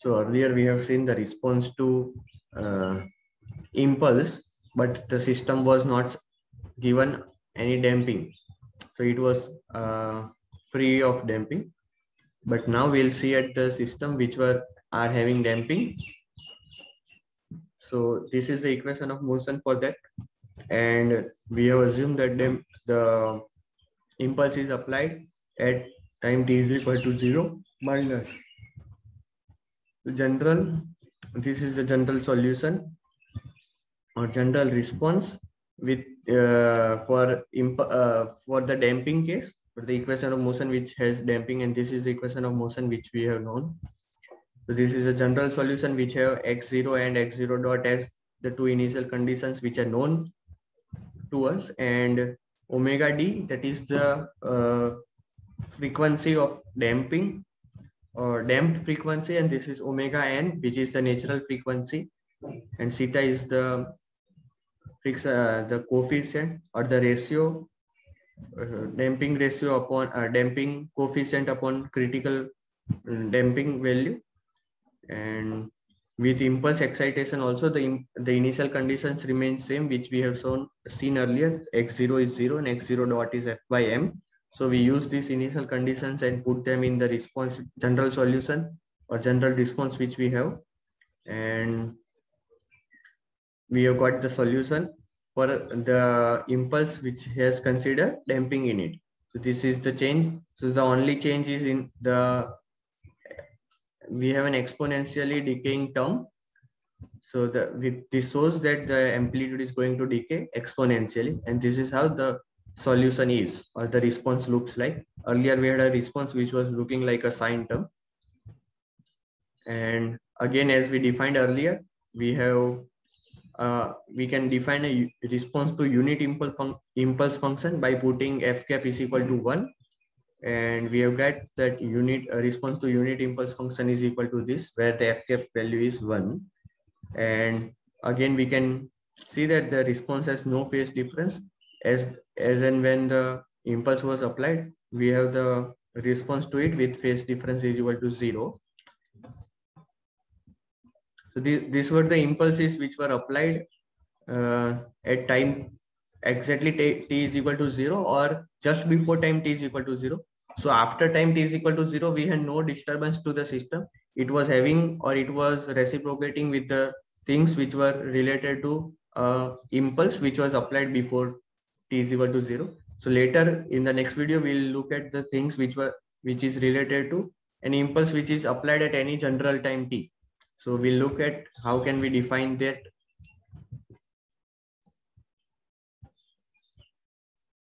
So earlier we have seen the response to impulse, but the system was not given any damping. So it was free of damping. But now we'll see at the system which are having damping. So this is the equation of motion for that. And we have assumed that the impulse is applied at time t is equal to 0 minus general. This is the general solution or general response with for the damping case, for the equation of motion which has damping, and this is the equation of motion which we have known. So this is a general solution which have x0 and x0 dot as the two initial conditions which are known to us, and omega d, that is the frequency of damping or damped frequency, and this is omega n, which is the natural frequency, and theta is the coefficient or the ratio, damping ratio upon damping coefficient upon critical damping value. And with impulse excitation also, the initial conditions remain same, which we have seen earlier. X0 is 0 and x0 dot is f by m. So we use these initial conditions and put them in the response general solution or general response which we have, and we have got the solution for the impulse which has considered damping in it. So this is the change. So the only change is in we have an exponentially decaying term. So this shows that the amplitude is going to decay exponentially, and this is how the solution is or the response looks like. Earlier we had a response which was looking like a sine term, and again, as we defined earlier, we can define a response to unit impulse function by putting f cap is equal to 1, and we have got that response to unit impulse function is equal to this, where the f cap value is 1. And again, we can see that the response has no phase difference, as and when the impulse was applied, we have the response to it with phase difference is equal to 0. So these were the impulses which were applied at time exactly t is equal to 0 or just before time t is equal to 0. So after time t is equal to 0, we had no disturbance to the system. It was having, or it was reciprocating with the things which were related to impulse which was applied before t is equal to 0. So later in the next video, we'll look at the things which is related to an impulse which is applied at any general time t. So we'll look at how can we define that